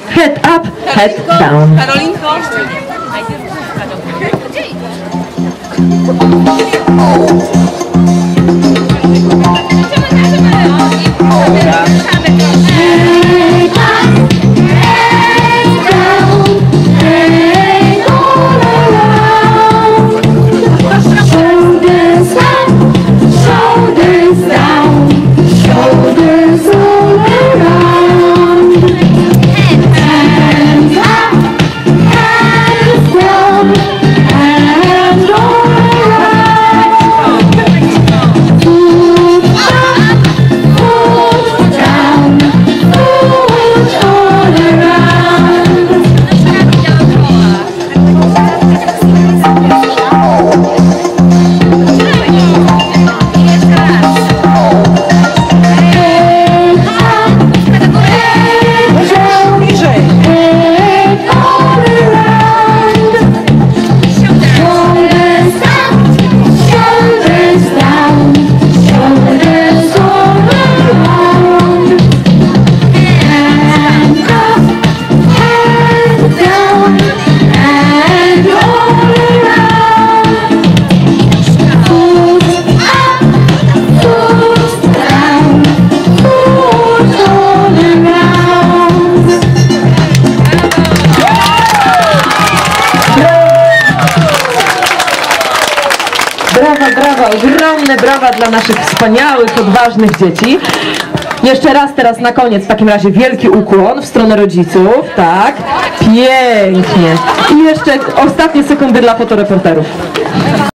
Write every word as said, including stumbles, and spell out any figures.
head up, head down. Karolinko. Brawa, brawa, ogromne brawa dla naszych wspaniałych, odważnych dzieci. Jeszcze raz teraz na koniec w takim razie wielki ukłon w stronę rodziców, tak, pięknie. I jeszcze ostatnie sekundy dla fotoreporterów.